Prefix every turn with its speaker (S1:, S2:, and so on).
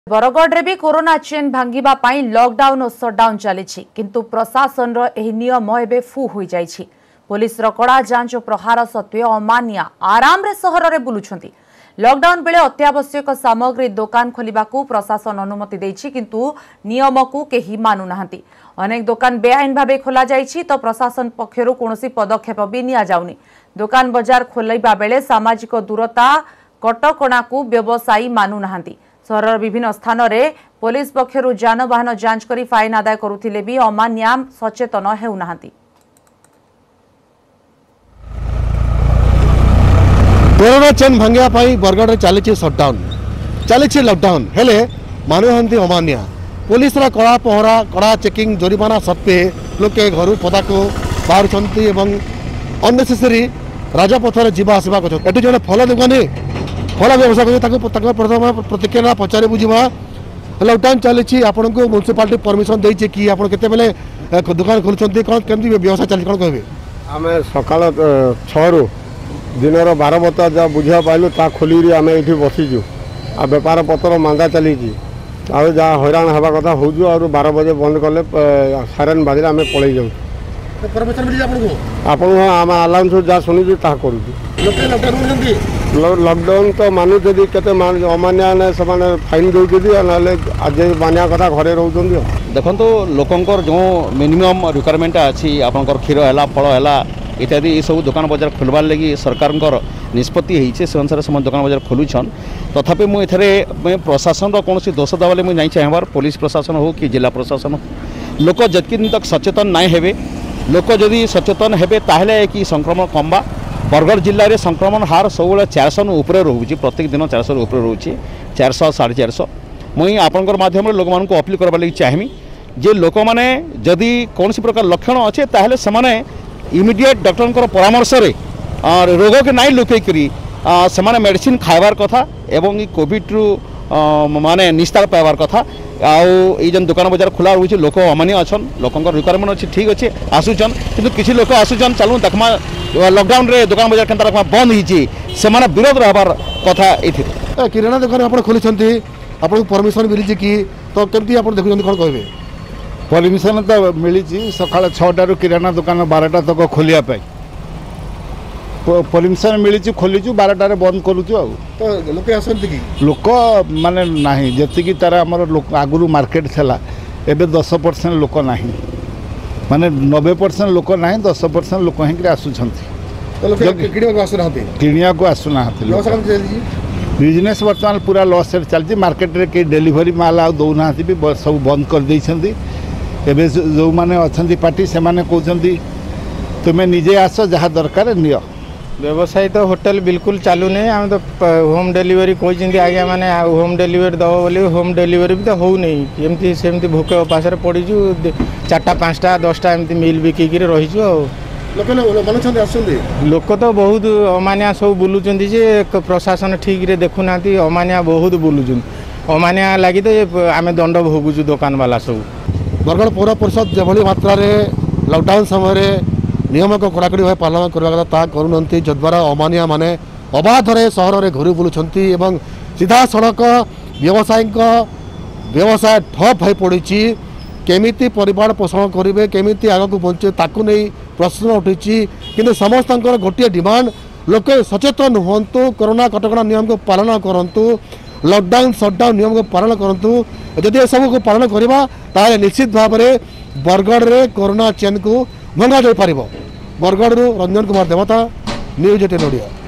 S1: बरगढ़ रे भी corona chain भांगिबा पाई लॉकडाउन और सटडाउन चली किंतु प्रशासन रो नियम एबे फू हो जाइछि। पुलिस रो कड़ा जांच और प्रहार सत्वे अमानिया आराम रे सहर रे बुलुछंती। लॉकडाउन बेले अत्यावश्यक सामग्री दुकान खोलिबाकू प्रशासन अनुमति देछि किंतु नियम को केही मानु नाहंती। अनेक दुकान बेआईन भाबे खोला जाइछि तो प्रशासन पक्षरु कोनोसी पदक्षेप भी निया जाउनी। दुकान बाजार खोलैबा बेले सामाजिक दूरता कटकणा को व्यवसायी मानु नाहंती। सहर विभिन्न स्थान में पुलिस पक्षरु जानवाहन जांच करी फाइन आदाय करुथिले भी अमानिया सचेतन हेउनाहांती।
S2: कोरोना चेन भांगिया बरगढ़ चली सटडाउन चली लॉकडाउन हेले मानुहांती अमानिया। पुलिस कड़ा पहरा कड़ा चेकिंग जरिमाना सत्वे लोके घर पदा को बाहर अननेसेसरी राजपथर जीवा आसवा एटी जड़े फल दुकानी फल व्यवसाय कर प्रथम प्रतिक्रिया पचारे बुझा। लॉकडाउन चली आपन को म्युनिसिपालिटी परमिशन देछि कि आप दुकान खोलुछंती कौन केमती व्यवसाय चली कौन कहबे?
S3: आम सकाल 6 रु दिन 12 बता जहाँ बुझा पाइलु ता खोली आम ये बसीचु आ बेपार पतर मांदा चली जहाँ हैरान हवा कथा हो 12 बजे बंद कले सारेन बाजे आम पलि जाऊँ आप आलाउंस जहाँ शुणुचु ता करूँ। लॉकडाउन तो मानु जदि केते अमानिया ने से फाइन दे आज मानिया कथा घरे रोच।
S4: देखो लोकंर जो मिनिमम रिक्वायरमेंट अच्छी आपंकर क्षीर है फल है इत्यादि ये सब दुकान बजार खोलबार लगी सरकार निष्पत्ति होइछे से अनुसार से दुकान बजार खोलुछन। तथापि मुझे प्रशासन कौन दोष देवाले मुझे नहीं चाहबार पुलिस प्रशासन हो कि जिला प्रशासन हो लोक जतकिन तक सचेतन नहीं हेबे लोक जदि सचेतन हेबे ताहले कि संक्रमण कमबा। बरगढ़ जिले में संक्रमण हार सब 400 ऊपर रोचे प्रत्येक दिन 400 ऊपर रोचे 400 450। मुई आपंकर माध्यम लोक मान को अपील करवा लगी चाहमी जे लोक मैंने जदि कौन प्रकार लक्षण अच्छे ताहले से इमिडिएट डॉक्टर परामर्श रोग के नाई लुकई से मेडिसिन खाइबार कथा एवं कोविड रु माने निस्तार पाइबार कथा। आउन दुकान बजार खुला रोचे लोक अमानिया अच्छन लोकंर रिक्वायरमेंट अच्छी ठीक अच्छे आसुचन किंतु किसी लोक आसुचन चलू देखमा लॉकडाउन रे दुकान बजार केनता रखमा बंद होइछि से विरोध रहबार कथा एथि।
S2: किराना दुकान आप खोलुछंती आपको परमिशन मिली कि तो केमती आप देखुछंती कोन कहबे?
S5: परमिशन तो मिली सकाल 6 किराना दुकान 12टा तक खोलिया परमिशन मिली खोलीचु 12टारे बंद करूचु।
S2: तो लोके आसंती कि
S5: लोक माने नाही जति तार हमर आगुरु मार्केट थला एबे 10% लोक नाही माने 90% लोक नाही 10% लोक हिंकरे आसुछंती।
S2: तो लोक किनिया को आसु नाहंती
S5: किनिया को आसु नाहंती। बिजनेस वर्तमान पूरा लॉस चलती मार्केट रे के डिलीवरी माल आ दौ नाहंती भी सब बंद कर दैछंती। एबे जो माने अछंती पार्टी से माने कहउछंती तुमे निजे आस जहाँ दरकार नियो।
S6: व्यवसाय तो होटल बिल्कुल चालू नहीं आम तो होम डिलीवरी कहते आज्ञा मैंने होम डिलीवरी दब बोली होम डिलीवरी भी तो हो नहीं एमती सेमती भूख उपास पड़ीचु 4टा 5टा 10टा एमती मिल बिकिक रहीचु। लोक तो बहुत अमानिया सब बुलूं प्रशासन ठीक रे देखुना अमानिया बहुत बुलूं अमानिया लगी तो आम दंड भोगुचु दुकान वाला सब।
S2: बरगढ़ पौर परिषद जो मात्रा लॉकडाउन समय नियम को कड़ाकड़ी भाव पालन करवा कथा करूँ जद्वारा अमानिया माने अबाधरे सहर में घूरी बुलूंटी एवं सीधा सड़क व्यवसाय ठप हो पड़ी केमिति परिवार पोषण करेंगे केमिति आगक बंचे ताकू नहीं प्रश्न उठी किंतु समस्त गोटे डिमांड लोके सचेतन हूँ कोरोना कटकणा नियम को पालन करूँ लॉकडाउन सटडाउन नियम को पालन करूँ। जदि यह सब को पालन करवा ताले निश्चित भाव में बरगढ़ रे कोरोना चेन को भंगा जा पार। बरगढ़ रंजन कुमार देवता न्यूज 18 ओडिया।